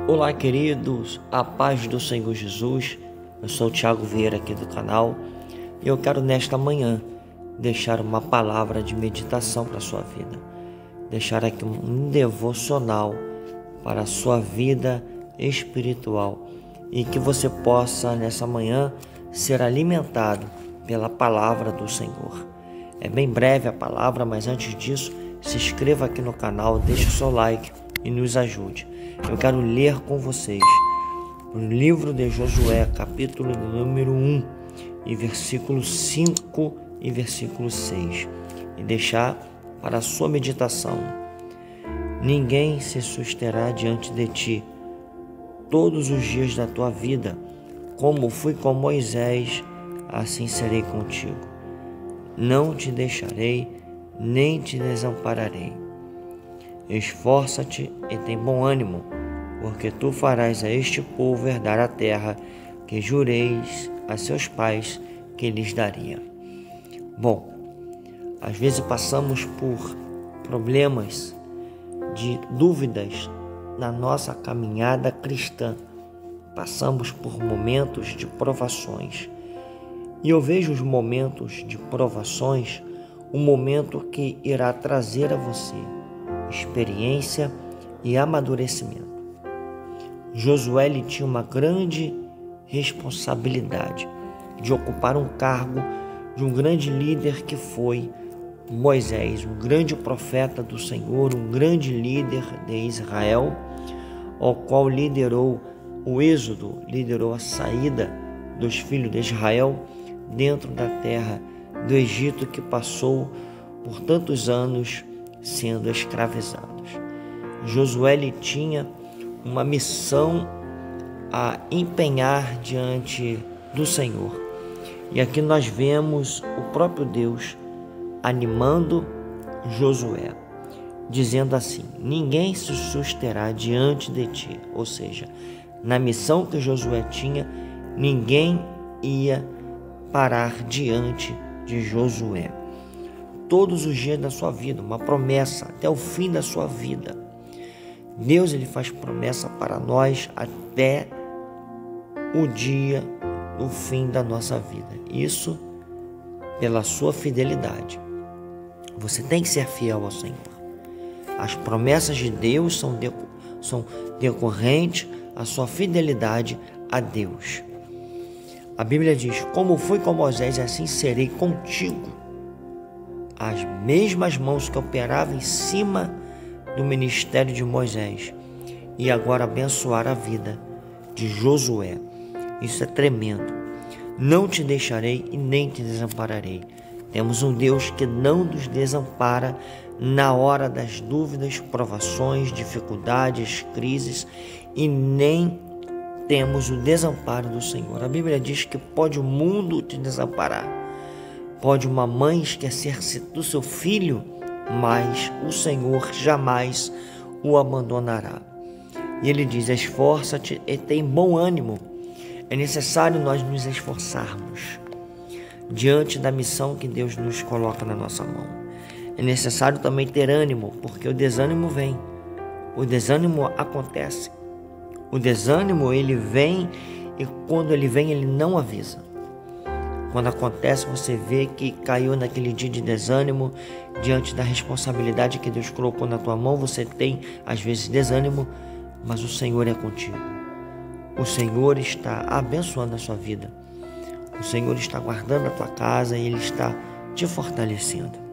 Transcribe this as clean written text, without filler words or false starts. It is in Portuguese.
Olá, queridos, a paz do Senhor Jesus. Eu sou o Thiago Vieira aqui do canal e eu quero nesta manhã deixar uma palavra de meditação para a sua vida, deixar aqui um devocional para a sua vida espiritual e que você possa nessa manhã ser alimentado pela palavra do Senhor. É bem breve a palavra, mas antes disso, se inscreva aqui no canal, deixe o seu like e nos ajude. Eu quero ler com vocês o livro de Josué, capítulo número 1, e versículo 5 e versículo 6, e deixar para a sua meditação. Ninguém se susterá diante de ti todos os dias da tua vida, como fui com Moisés, assim serei contigo. Não te deixarei, nem te desampararei. Esforça-te e tem bom ânimo, porque tu farás a este povo herdar a terra que jureis a seus pais que lhes daria. Bom, às vezes passamos por problemas de dúvidas na nossa caminhada cristã. Passamos por momentos de provações. E eu vejo os momentos de provações, um momento que irá trazer a você experiência e amadurecimento. Josué tinha uma grande responsabilidade de ocupar um cargo de um grande líder que foi Moisés, um grande profeta do Senhor, um grande líder de Israel, o qual liderou o êxodo, liderou a saída dos filhos de Israel dentro da terra do Egito, que passou por tantos anos sendo escravizados. Josué tinha uma missão a empenhar diante do Senhor. E aqui nós vemos o próprio Deus animando Josué, dizendo assim: ninguém se susterá diante de ti. Ou seja, na missão que Josué tinha, ninguém ia parar diante de Josué. Todos os dias da sua vida, uma promessa até o fim da sua vida. Deus faz promessa para nós até o dia do fim da nossa vida. Isso pela sua fidelidade. Você tem que ser fiel ao Senhor. As promessas de Deus são decorrentes à sua fidelidade a Deus. A Bíblia diz: como fui com Moisés, assim serei contigo. As mesmas mãos que operavam em cima do ministério de Moisés e agora abençoar a vida de Josué. Isso é tremendo. Não te deixarei e nem te desampararei. Temos um Deus que não nos desampara na hora das dúvidas, provações, dificuldades, crises, e nem temos o desamparo do Senhor. A Bíblia diz que pode o mundo te desamparar, pode uma mãe esquecer-se do seu filho, mas o Senhor jamais o abandonará. E ele diz: esforça-te e tem bom ânimo. É necessário nós nos esforçarmos diante da missão que Deus nos coloca na nossa mão. É necessário também ter ânimo, porque o desânimo vem, o desânimo acontece. O desânimo ele vem, e quando ele vem ele não avisa. Quando acontece, você vê que caiu naquele dia de desânimo, diante da responsabilidade que Deus colocou na tua mão, você tem às vezes desânimo, mas o Senhor é contigo. O Senhor está abençoando a sua vida. O Senhor está guardando a tua casa e Ele está te fortalecendo.